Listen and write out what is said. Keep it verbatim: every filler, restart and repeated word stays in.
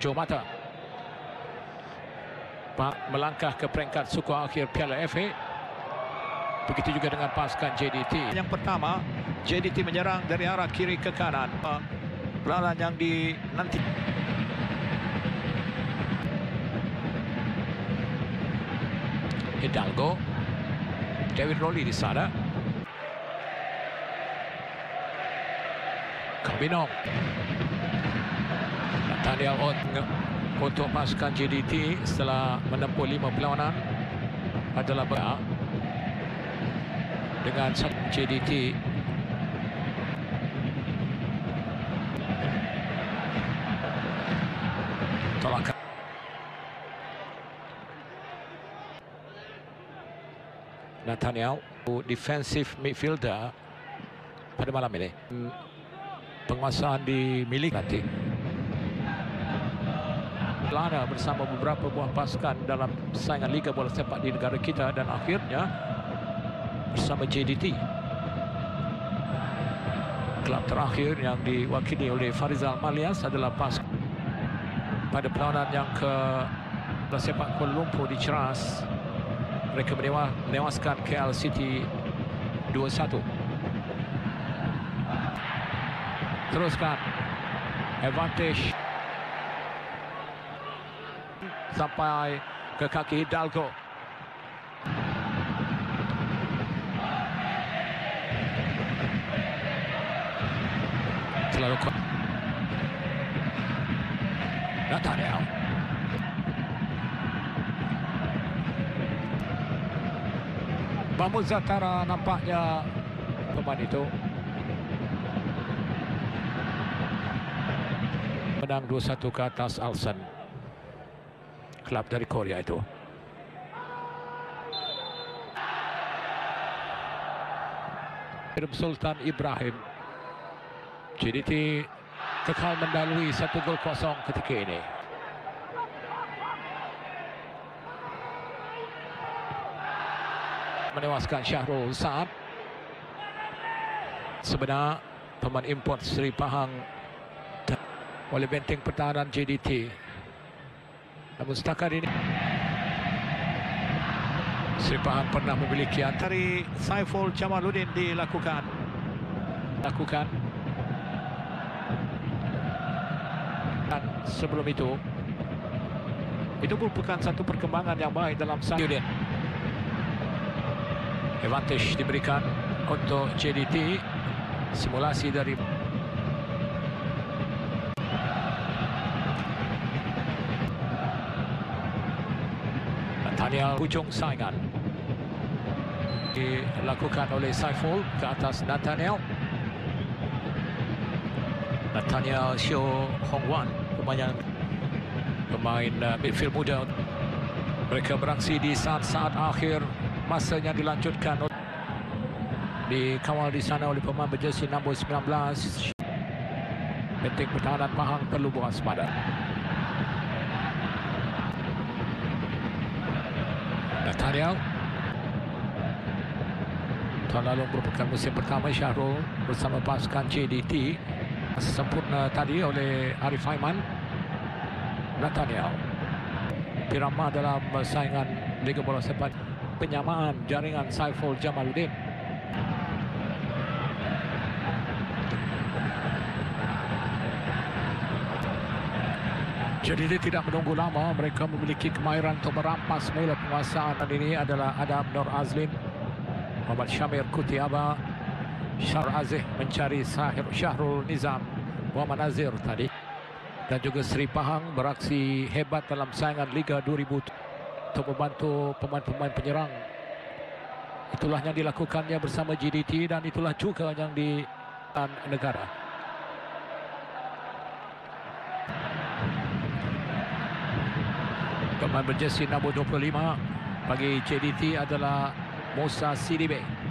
Joe Mata melangkah ke peringkat suku akhir Piala F A. Begitu juga dengan pasukan J D T. Yang pertama, J D T menyerang dari arah kiri ke kanan. Peranan yang di nanti Hidalgo, David Rowley di sana. Kabinong, Nathaniel On untuk pasukan J D T setelah menempuh lima perlawanan adalah berat dengan J D T. Tolakan Nathaniel, defensive midfielder pada malam ini. Penguasaan dimiliki nanti. Lana bersama beberapa buah pasukan dalam saingan Liga Bola Sepak di negara kita dan akhirnya bersama J D T. Kelab terakhir yang diwakili oleh Farizal Malias adalah pas pada perlawanan yang ke Bola Sepak Kuala Lumpur di Ceras. Mereka menewaskan K L City dua satu. Teruskan advantage sampai ke kaki Hidalgo. Selalu kuat Nathaniel. Mahmud Zatara nampaknya pemain itu menang dua satu ke atas Ulsan, klub dari Korea itu. Sultan Ibrahim. J D T kekal mendalui satu gol kosong ketika ini. Menewaskan Syahrul Saad. Sebenar pemain import Seri Pahang oleh benteng pertahanan J D T. Namun setakat ini Seri Pahang pernah memiliki antara Saiful Jamaluddin dilakukan. Lakukan. Dan sebelum itu, itu merupakan satu perkembangan yang baik dalam Saudi. Advantage diberikan untuk J D T. Simulasi dari Nathaniel, ujung saingan dilakukan oleh Saiful ke atas Nathaniel. Nathaniel Sho Hong Wan, pemain pemain uh, midfield muda. Mereka beraksi di saat-saat akhir masanya dilanjutkan, dikawal di sana oleh pemain berjersey nombor sembilan belas. Benteng pertahanan Pahang perlu berwaspada. Nathaniel, tahun lalu merupakan musim pertama Syahrul bersama pasukan J D T. Sempurna tadi oleh Arif Aiman. Nathaniel, Pirama dalam saingan Liga Bola Sepak, penyamaan jaringan Saiful Jamaluddin. Jadi dia tidak menunggu lama, mereka memiliki kemahiran untuk merampas mula penguasaan. Dan ini adalah Adam Nur Azlin, Muhammad Syamir Kutiaba, Syar Aziz mencari Sahir Syahrul Nizam, Muhammad Nazir tadi. Dan juga Seri Pahang beraksi hebat dalam saingan Liga dua ribu untuk membantu pemain-pemain penyerang. Itulah yang dilakukannya bersama J D T dan itulah juga yang di negara. Pemain berjersey nombor dua puluh lima bagi J D T adalah Musa Sidibe.